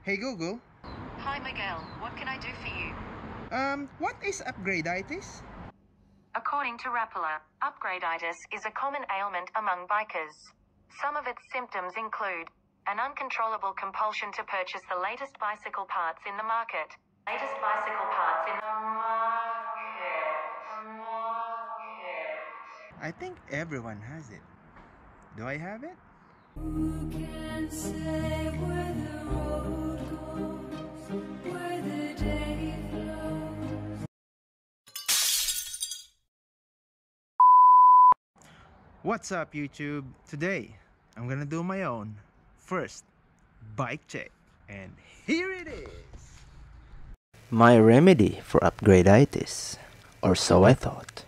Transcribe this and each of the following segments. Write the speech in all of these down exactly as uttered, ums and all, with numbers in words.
Hey Google, Hi Miguel, what can I do for you? um, what is upgradeitis? According to Rapala, upgradeitis is a common ailment among bikers. Some of its symptoms include an uncontrollable compulsion to purchase the latest bicycle parts in the market. Latest bicycle parts in the market. Market. I think everyone has it. Do I have it? Who can say where the road goes, where the day flows? What's up YouTube? Today, I'm gonna do my own first bike check. And here it is! My remedy for upgradeitis, or so I thought.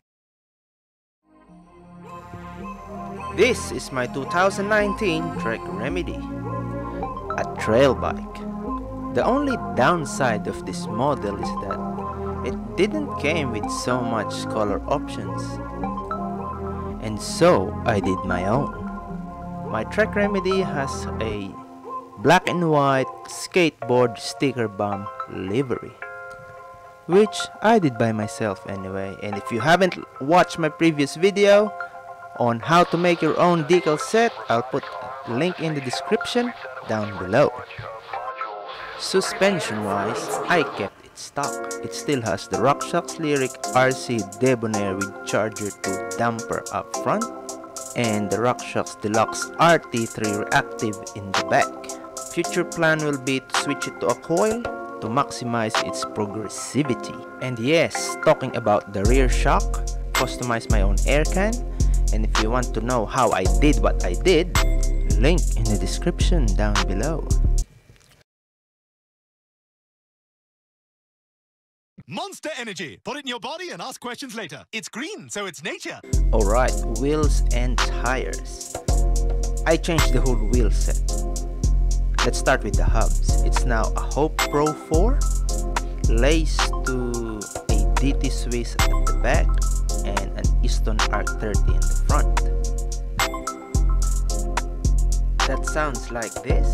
This is my two thousand nineteen Trek Remedy, a trail bike. The only downside of this model is that it didn't came with so much color options, and so I did my own. My Trek Remedy has a black and white skateboard sticker bomb livery, which I did by myself anyway. And if you haven't watched my previous video on how to make your own decal set, I'll put a link in the description down below. Suspension wise, I kept it stock. It still has the RockShox Lyric R C Debonair with Charger two damper up front and the RockShox Deluxe R T three Reactive in the back. Future plan will be to switch it to a coil to maximize its progressivity. And yes, talking about the rear shock, customize my own air can. And if you want to know how I did what I did, link in the description down below. Monster Energy! Put it in your body and ask questions later. It's green, so it's nature. Alright, wheels and tires. I changed the whole wheel set. Let's start with the hubs. It's now a Hope Pro four, laced to a D T Swiss at the back and an Easton Arc thirty in the front. That sounds like this.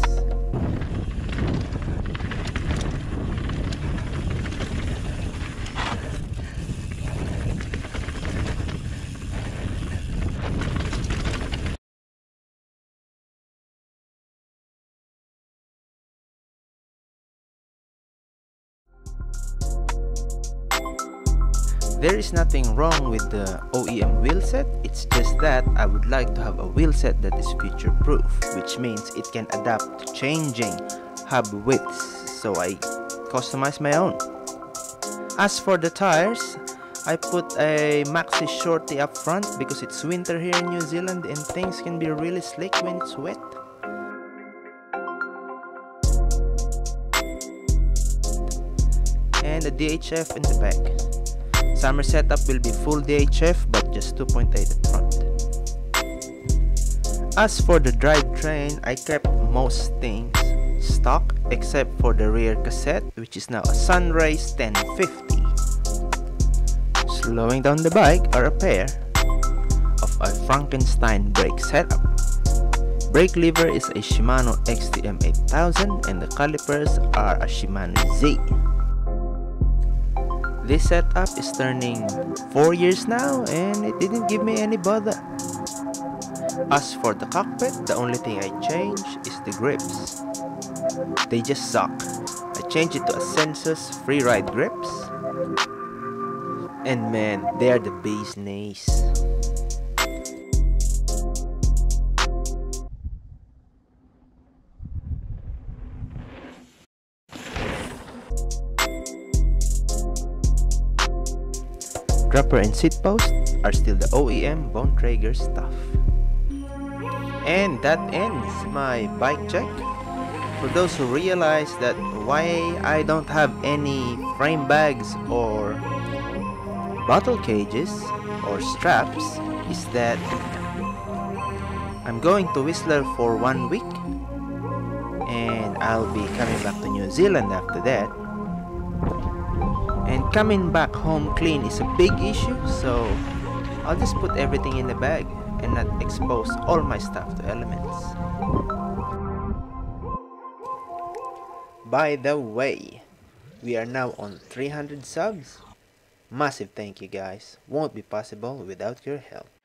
There is nothing wrong with the O E M wheelset, it's just that I would like to have a wheelset that is future proof, which means it can adapt to changing hub widths, so I customize my own. As for the tires, I put a Maxxis Shorty up front because it's winter here in New Zealand and things can be really slick when it's wet. And a D H F in the back. Summer setup will be full D H F but just two point eight at front. As for the drivetrain, I kept most things stock except for the rear cassette, which is now a Sunrace ten fifty. Slowing down the bike are a pair of a Frankenstein brake setup. Brake lever is a Shimano X T M eight thousand and the calipers are a Shimano Z. This setup is turning four years now and it didn't give me any bother. As for the cockpit, the only thing I changed is the grips. They just suck. I changed it to a Sensus Freeride grips. And man, they are the bee's knees. Dropper and seat post are still the O E M Bontrager stuff. And that ends my bike check. For those who realize that why I don't have any frame bags or bottle cages or straps is that I'm going to Whistler for one week and I'll be coming back to New Zealand after that. And coming back home clean is a big issue, so I'll just put everything in the bag and not expose all my stuff to elements. By the way, we are now on three hundred subs. Massive thank you guys, won't be possible without your help.